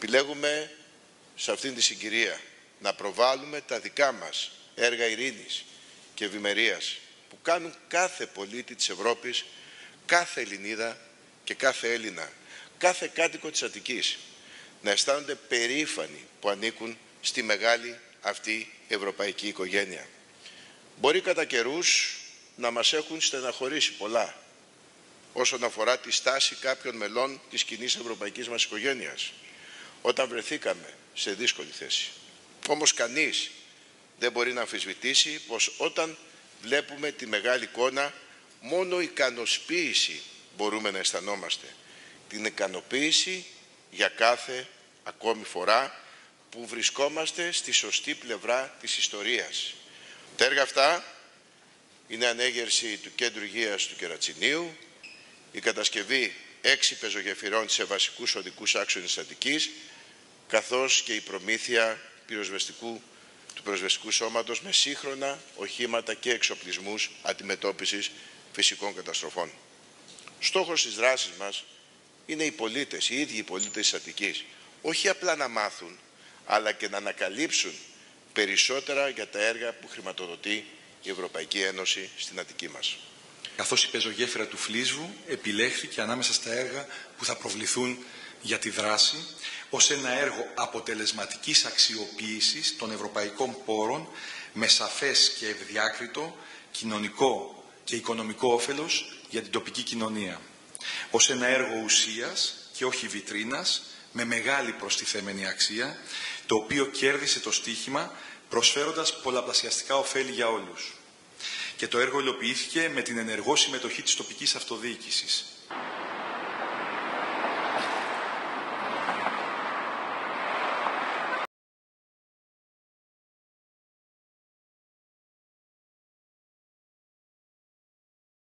Επιλέγουμε σε αυτήν τη συγκυρία να προβάλλουμε τα δικά μας έργα ειρήνης και ευημερίας που κάνουν κάθε πολίτη της Ευρώπης, κάθε Ελληνίδα και κάθε Έλληνα, κάθε κάτοικο της Αττικής να αισθάνονται περήφανοι που ανήκουν στη μεγάλη αυτή ευρωπαϊκή οικογένεια. Μπορεί κατά καιρούς να μας έχουν στεναχωρήσει πολλά όσον αφορά τη στάση κάποιων μελών της κοινής ευρωπαϊκής μας οικογένειας, όταν βρεθήκαμε σε δύσκολη θέση. Όμως κανείς δεν μπορεί να αμφισβητήσει πως όταν βλέπουμε τη μεγάλη εικόνα, μόνο ικανοποίηση μπορούμε να αισθανόμαστε. Την ικανοποίηση για κάθε ακόμη φορά που βρισκόμαστε στη σωστή πλευρά της ιστορίας. Τα έργα αυτά είναι ανέγερση του Κέντρου Υγείας του Κερατσινίου, η κατασκευή 6 πεζογεφυρών σε βασικούς οδικούς άξονες της Αττικής, καθώς και η προμήθεια του πυροσβεστικού σώματος με σύγχρονα οχήματα και εξοπλισμούς αντιμετώπισης φυσικών καταστροφών. Στόχος της δράσης μας είναι οι πολίτες, οι ίδιοι οι πολίτες της Αττικής, όχι απλά να μάθουν, αλλά και να ανακαλύψουν περισσότερα για τα έργα που χρηματοδοτεί η Ευρωπαϊκή Ένωση στην Αττική μας. Καθώς η πεζογέφυρα του Φλίσβου επιλέχθηκε ανάμεσα στα έργα που θα προβληθούν για τη δράση ως ένα έργο αποτελεσματικής αξιοποίησης των ευρωπαϊκών πόρων με σαφές και ευδιάκριτο κοινωνικό και οικονομικό όφελος για την τοπική κοινωνία. Ως ένα έργο ουσίας και όχι βιτρίνας, με μεγάλη προστιθέμενη αξία, το οποίο κέρδισε το στοίχημα προσφέροντας πολλαπλασιαστικά ωφέλη για όλους. Και το έργο υλοποιήθηκε με την ενεργό συμμετοχή της τοπικής αυτοδιοίκησης.